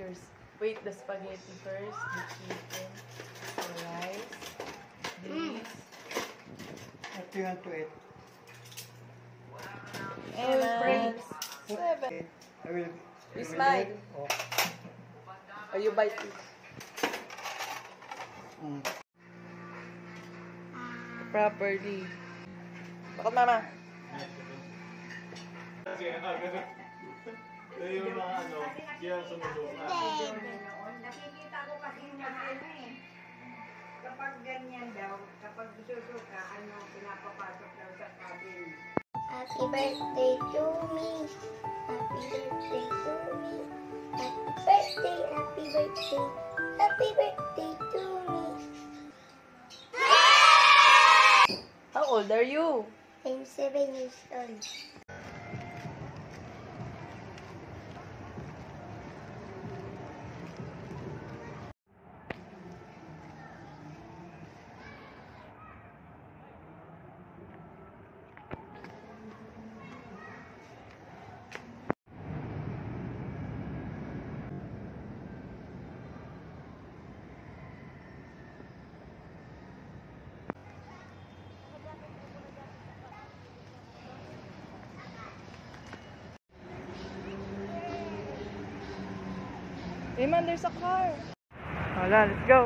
yours. Wait, the spaghetti first, the chicken, the rice, this. What do you want to eat? And 7. I will. You smile. Oh. Or you bite it. Properly. Bakit, mama? Yung mga ano, yung sumulong na. Nakikita ko kasi yung mga ano eh. Kapag ganyan daw, kapag susuka, ano, pinapapasok daw sa cabin. Happy birthday to me. Happy birthday to me. Happy birthday, happy birthday. Happy birthday to me. How old are you? I'm 7 years old. Hey man, there's a car. Hala, let's go.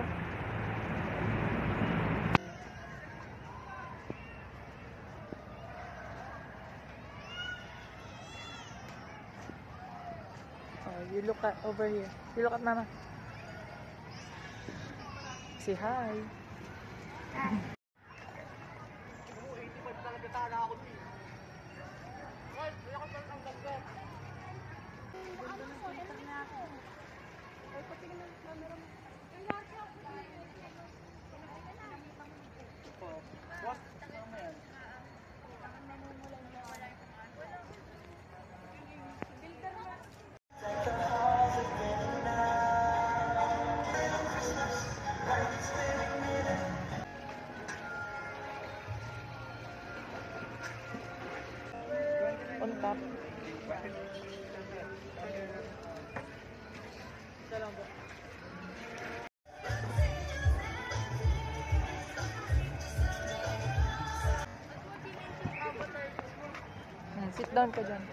Oh, you look at over here. You look at mama. Say hi. On top. Sit down ka dyan.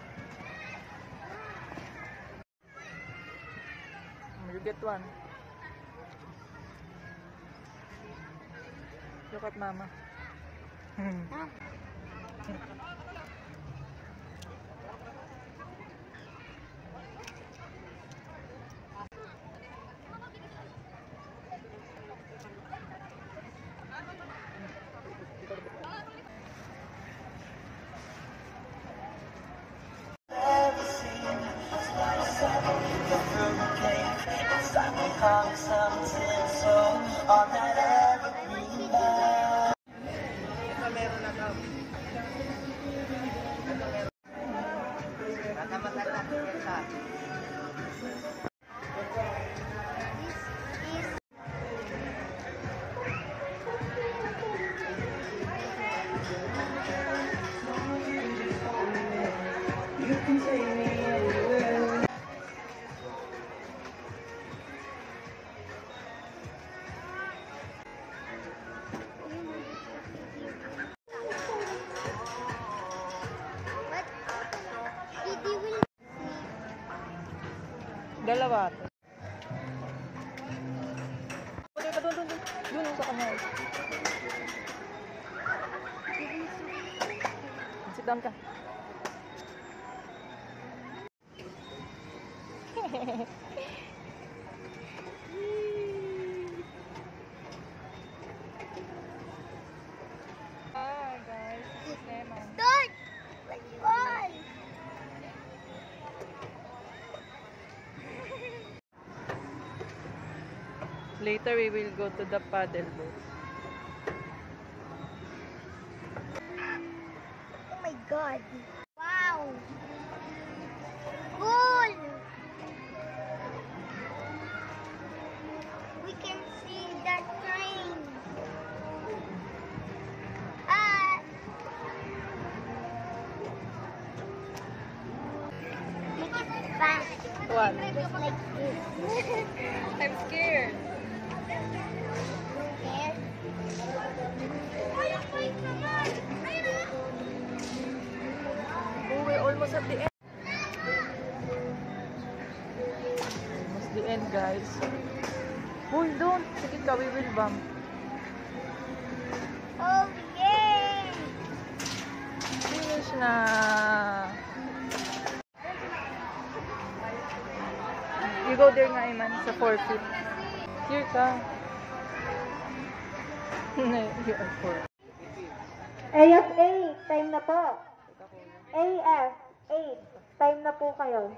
You get one. Look at mama. Dalawa. Doon sa kanya. Sit down ka. Hi guys, this is Lemon. Start! Let's go! Later we will go to the paddle boat. Oh my god. Wow. Cool. We can see that train. Make it fast. What? Just like this. I'm scared. Here. Oh, we're almost at the end. Almost the end, guys. Uy, don't. Sige ka, we will bump. Oh, yay! Finish na. You go there nga, Iman, sa 4 feet. Here ka. You are 4. AF8, time na po. AF8, time na po kayo.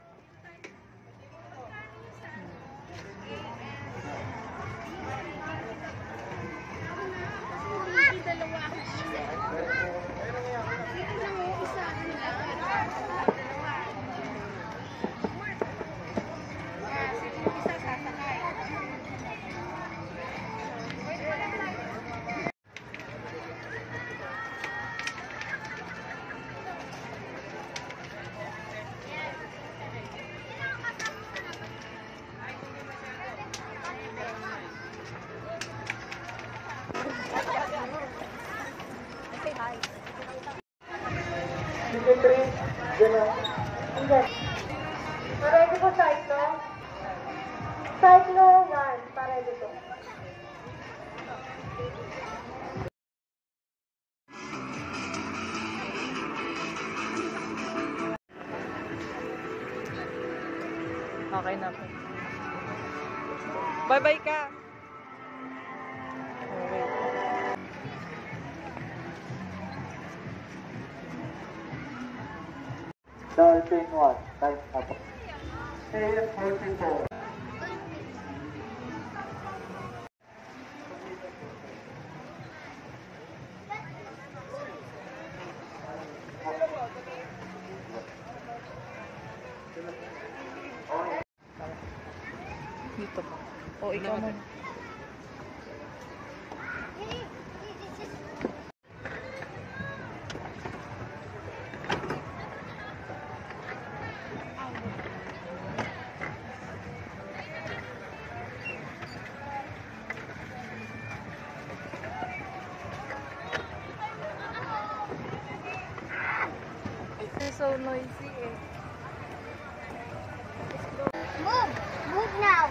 Ready po sa ito? Cyclo 1, para dito. Okay na po. Bye-bye ka. Okay. Dolphin 1, time up. AF44. Dito pa. O, ikaw mo. It's so noisy eh. Move! Move now!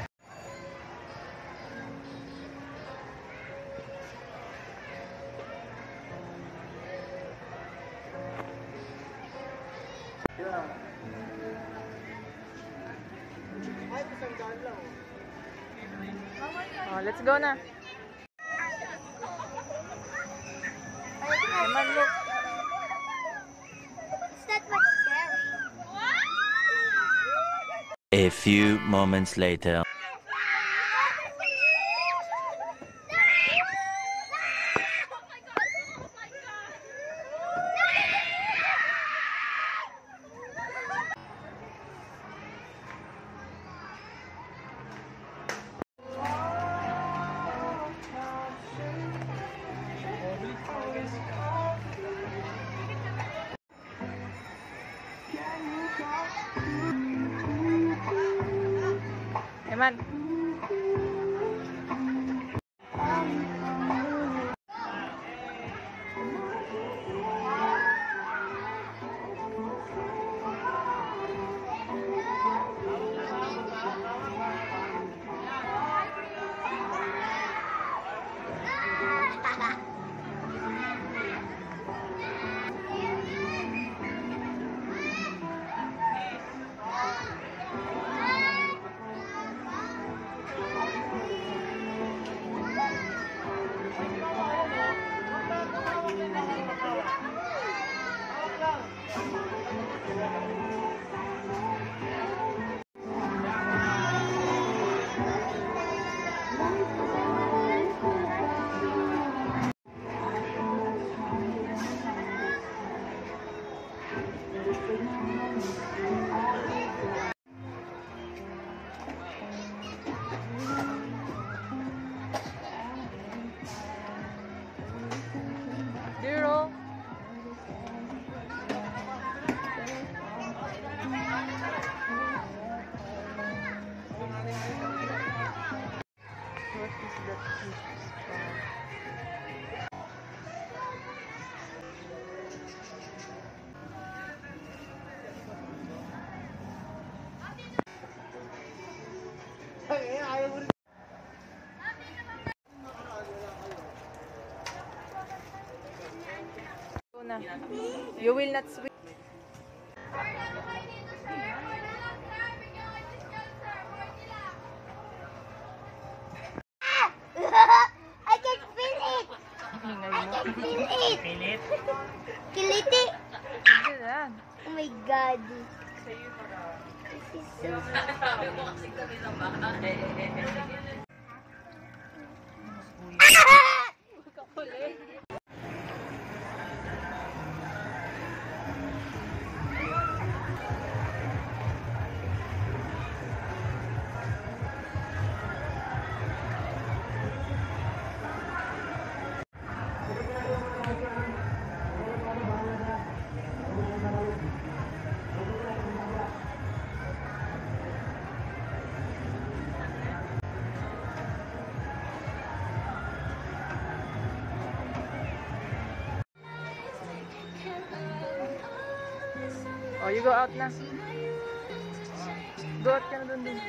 Oh, let's go na. Naman, look. It's not much scary. A few moments later. Eman. Zero. You will not swim. I can feel it! I can feel it! Pilit. Kiliti! Yan. Oh my god. This is so Oh, you go out na. Go out ka na dun din.